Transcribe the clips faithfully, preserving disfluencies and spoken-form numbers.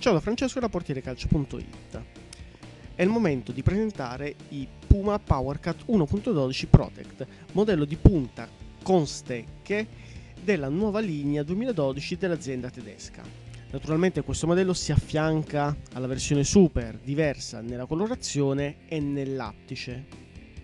Ciao da Francesco da portiere calcio punto it. È il momento di presentare i Puma PowerCut uno punto dodici Protect, modello di punta con stecche della nuova linea duemiladodici dell'azienda tedesca. Naturalmente questo modello si affianca alla versione Super, diversa nella colorazione e nel lattice.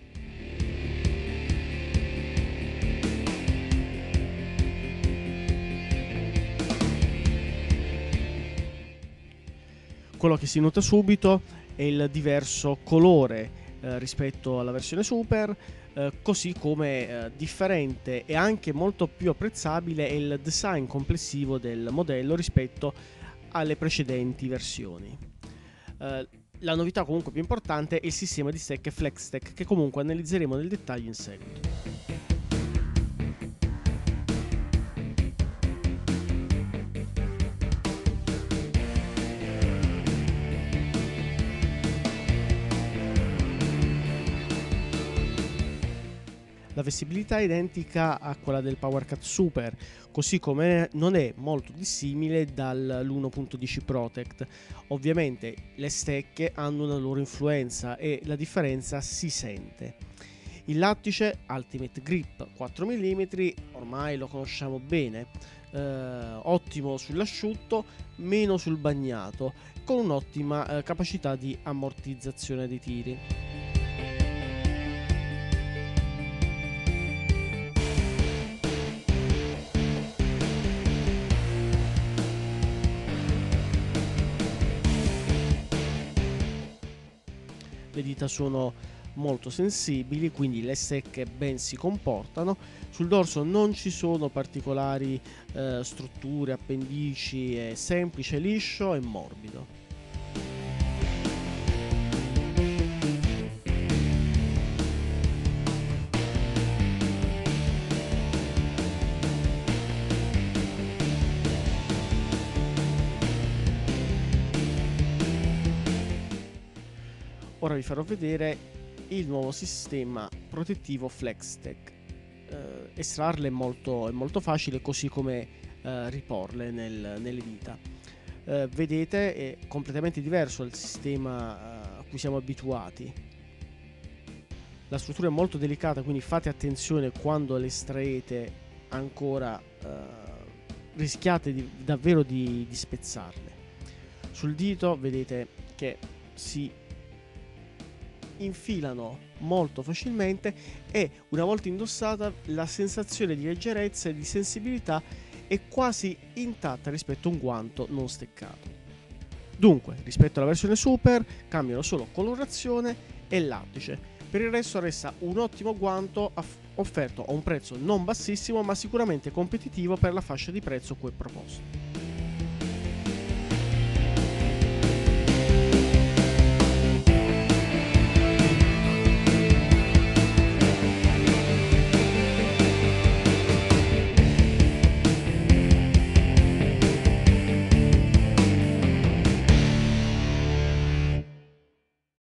Quello che si nota subito è il diverso colore eh, rispetto alla versione Super, eh, così come eh, differente e anche molto più apprezzabile è il design complessivo del modello rispetto alle precedenti versioni. Eh, la novità comunque più importante è il sistema di stecche FlexStack, che comunque analizzeremo nel dettaglio in seguito. La vestibilità è identica a quella del PowerCut Super, così come non è molto dissimile dall'uno punto dieci Protect. Ovviamente le stecche hanno una loro influenza e la differenza si sente. Il lattice Ultimate Grip quattro millimetri, ormai lo conosciamo bene, eh, ottimo sull'asciutto, meno sul bagnato, con un'ottima eh, capacità di ammortizzazione dei tiri. Le dita sono molto sensibili, quindi le stecche ben si comportano. Sul dorso non ci sono particolari eh, strutture, appendici, è semplice, liscio e morbido. Ora vi farò vedere il nuovo sistema protettivo FlexStack. Eh, estrarle è molto, è molto facile, così come eh, riporle nel, nelle dita. Eh, vedete, è completamente diverso dal sistema eh, a cui siamo abituati. La struttura è molto delicata, quindi fate attenzione quando le estraete, ancora eh, rischiate di, davvero di, di spezzarle. Sul dito vedete che si infilano molto facilmente e una volta indossata la sensazione di leggerezza e di sensibilità è quasi intatta rispetto a un guanto non steccato. Dunque, rispetto alla versione Super cambiano solo colorazione e lattice. Per il resto resta un ottimo guanto offerto a un prezzo non bassissimo, ma sicuramente competitivo per la fascia di prezzo cui è proposto.